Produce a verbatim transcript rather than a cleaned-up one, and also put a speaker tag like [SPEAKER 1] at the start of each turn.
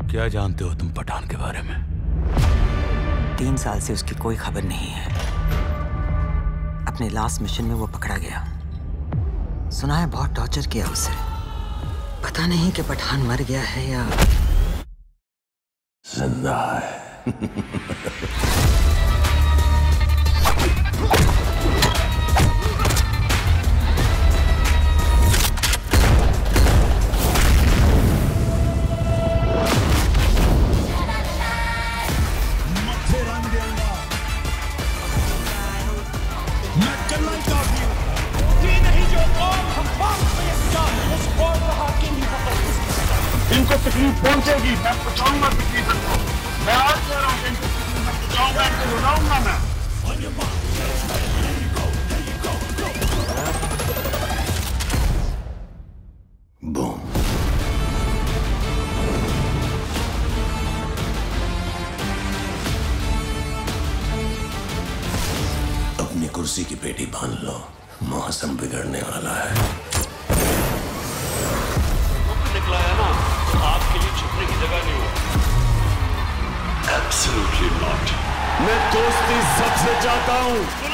[SPEAKER 1] क्या जानते हो तुम पठान के बारे में?
[SPEAKER 2] तीन साल से उसकी कोई खबर नहीं है। अपने लास्ट मिशन में वो पकड़ा गया। सुना है बहुत टॉर्चर किया उसे। पता नहीं कि पठान मर गया है या
[SPEAKER 3] जिंदा है।
[SPEAKER 4] इनको तकलीफ पहुंचेगी, मैं पहुंचाऊंगा तकलीफ इनको। मैं आज कह रहा हूँ इनको तकलीफ मैं पहुंचाऊंगा, इनको रुलाऊंगा मैं।
[SPEAKER 3] बूम। अपनी कुर्सी की पेटी बांध लो, मौसम बिगड़ने वाला है।
[SPEAKER 5] निकला है ना, आपके लिए छुपने की जगह नहीं हो।
[SPEAKER 3] Absolutely not.
[SPEAKER 4] मैं दोस्ती सबसे चाहता हूँ।